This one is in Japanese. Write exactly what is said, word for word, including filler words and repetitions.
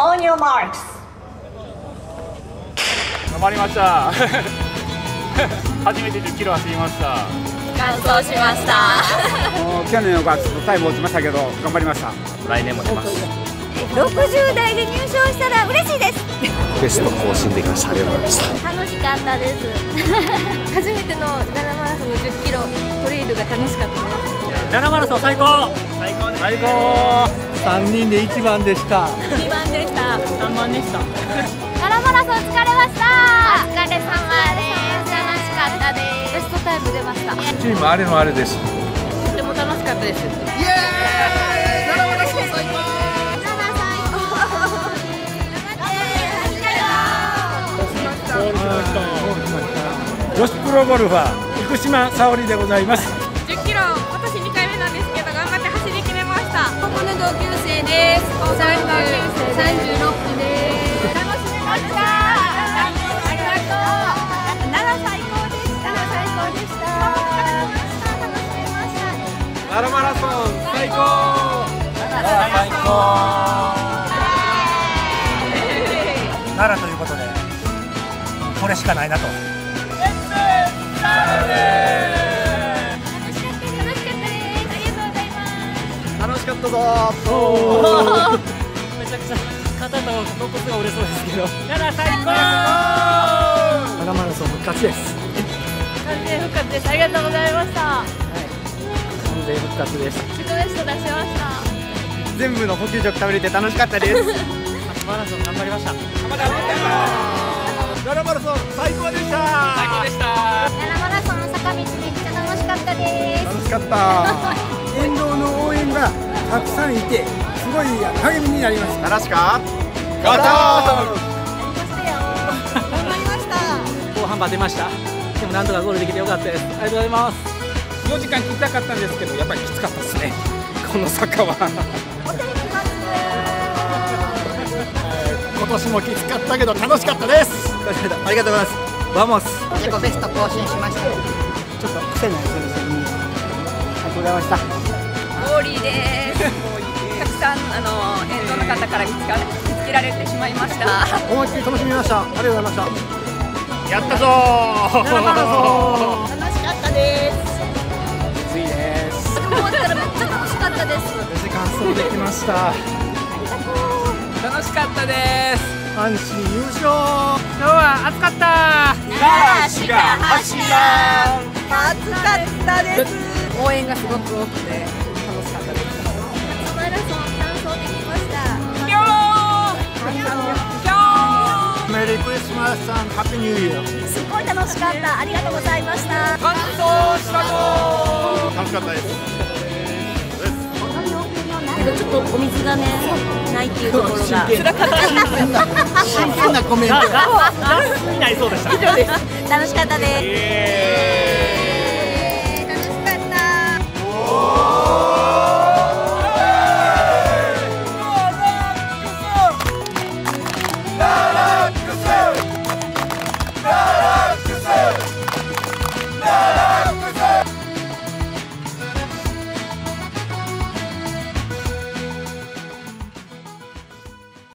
On your marks。 頑張りました。初めてじゅっキロ走りました。 完走しました。 去年のがタイム落ちましたけど頑張りました。 来年も出ます。 ろくじゅう代で入賞したら嬉しいです。 ベスト更新できました。ありがとうございました。 楽しかったです。初めての奈良マラソンのじゅっキロトレイルが楽しかったです。 奈良マラソン最高。最高です。最高。 三人で一番でした。 二番でした。 三番でした。 奈良マラソン疲れました。お疲れ様です。楽しかったです。ベストタイム出ました。 チームあれのあれです。 とても楽しかったです。イエーイ。奈良マラソン最高。 女子プロゴルファー生島沙織でございます。 じゅっキロ、私にかいめなんですけど頑張って走り切れました。ここの同級生です。さんじゅうろっぷです。楽しめました。ありがとう。奈良最高でした。最高でした。楽しめました。 奈良マラソン最高。 奈良最高。 奈良ということでこれしかないなと。 楽しかったぞー。めちゃくちゃ肩と肋骨が折れそうですけど。奈良最高。 奈良マラソン復活です。 完全復活です。ありがとうございました。はい。 完全復活です。 自己ベスト出しました。 全部の補給食食べれて楽しかったです。 マラソン頑張りました。 奈良マラソン最高でした。 最高でした。 奈良マラソンの坂道めっちゃ楽しかったです。 楽しかった。 沿道の応援がたくさんいてすごい励みになりました。 楽しかった。 頑張りました。 後半バテました。でもなんとかゴールできてよかったです。ありがとうございます。 よじかん切りたかったんですけどやっぱりきつかったですね。この坂は今年もきつかったけど楽しかったです。ありがとうございます。バモス。 自己ベスト更新しました。 ちょっと癖ない先生にありがとうございました。 モーリーです。たくさんあの沿道の方から見つか見つけられてしまいました。 思いっきり楽しみました。ありがとうございました。 やったぞー。 奈良マラソン楽しかったです。 きついです。 終わったらめっちゃ楽しかったです。 無事完走できました。 楽しかったです。 阪神優勝。 今日は暑かった。 奈良しか走らん。 暑かったです。 応援がすごく多くて楽しかったです。 初マラソン完走できました。 ぴょー。ぴょー。 メリークリスマスさん、ハッピーニューイヤー。 すごい楽しかった。ありがとうございました。 完走したぞー。 楽しかったです。 けどちょっとお水がねないっていうところが辛かった真剣なコメント。 になりそうでした。 楽しかったです。